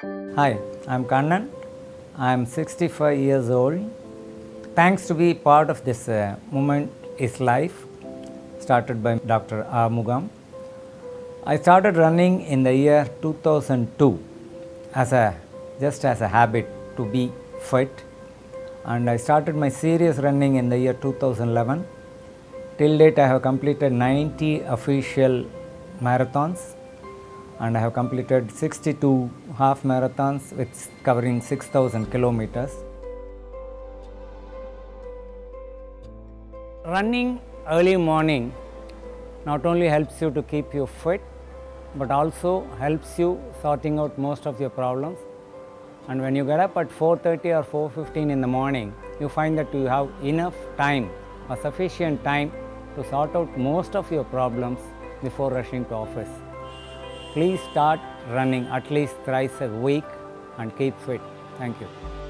Hi, I'm Kannan. I'm 65 years old. Thanks to be part of this movement is life, started by Dr. Arumugam. I started running in the year 2002 just as a habit to be fit, and I started my serious running in the year 2011. Till date I have completed 90 official marathons, and I have completed 62 half marathons with covering 6,000 kilometers. Running early morning not only helps you to keep you fit, but also helps you sorting out most of your problems. And when you get up at 4:30 or 4:15 in the morning, you find that you have enough time or sufficient time to sort out most of your problems before rushing to office. Please start running at least thrice a week and keep fit. Thank you.